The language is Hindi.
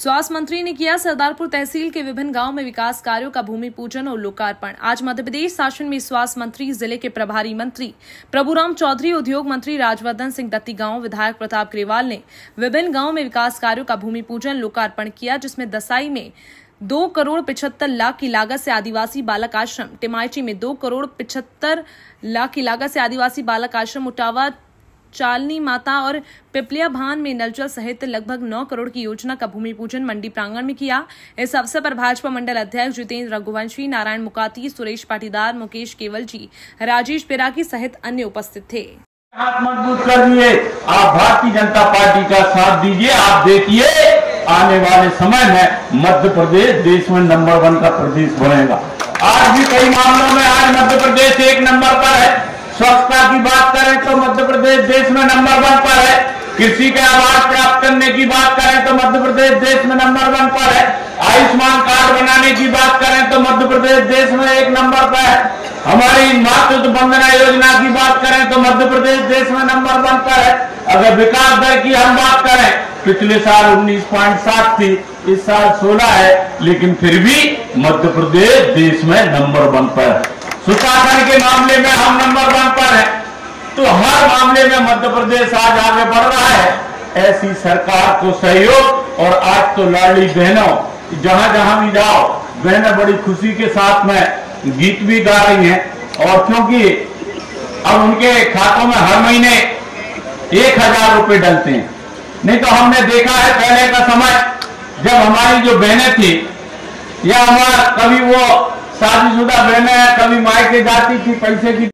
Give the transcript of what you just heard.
स्वास्थ्य मंत्री ने किया सरदारपुर तहसील के विभिन्न गांवों में विकास कार्यों का भूमि पूजन और लोकार्पण। आज मध्य प्रदेश शासन में स्वास्थ्य मंत्री, जिले के प्रभारी मंत्री प्रभुराम चौधरी, उद्योग मंत्री राजवर्धन सिंह दत्तीगांव, विधायक प्रताप ग्रेवाल ने विभिन्न गांवों में विकास कार्यों का भूमि पूजन लोकार्पण किया, जिसमें दसाई में 2 करोड़ 75 लाख की लागत से आदिवासी बालक आश्रम, टिमाइची में 2 करोड़ 75 लाख की लागत से आदिवासी बालक आश्रम, उटावा चालनी माता और पिपलिया भान में नलजल सहित लगभग 9 करोड़ की योजना का भूमि पूजन मंडी प्रांगण में किया। इस अवसर पर भाजपा मंडल अध्यक्ष जितेंद्र रघुवंशी, नारायण मुकाती, सुरेश पाटीदार, मुकेश केवल जी, राजेश पिराकी सहित अन्य उपस्थित थे। हाथ मजबूत कर दिए, आप भारतीय जनता पार्टी का साथ दीजिए। आप देखिए आने वाले समय में मध्य प्रदेश देश में नंबर 1 का प्रदेश बनेगा। आज भी कई मामलों में आज मध्य प्रदेश 1 नंबर पर है। स्वच्छता की बात करें तो मध्य प्रदेश देश में नंबर 1 पर है। कृषि का आवास प्राप्त करने की बात करें तो मध्य प्रदेश देश में नंबर 1 पर है। आयुष्मान कार्ड बनाने की बात करें तो मध्य प्रदेश देश में 1 नंबर पर है। हमारी मातृत्व वंदना योजना की बात करें तो मध्य प्रदेश देश में नंबर 1 पर है। अगर विकास दर की हम बात करें, पिछले साल 19.7 थी, इस साल 16 है, लेकिन फिर भी मध्य प्रदेश देश में नंबर 1 पर है। सुशासन के मामले में हम नंबर 1 पर है, तो हर मामले में मध्य प्रदेश आज आगे बढ़ रहा है। ऐसी सरकार को सहयोग, और आज तो लाडली बहनों जहां जहां भी जाओ, बहनें बड़ी खुशी के साथ में गीत भी गा रही हैं। और क्योंकि अब उनके खातों में हर महीने 1000 रुपए डलते हैं। नहीं तो हमने देखा है पहले का समय, जब हमारी जो बहनें थी या हमारा कभी वो शादीशुदा बहनें कभी मायके जाती थी पैसे की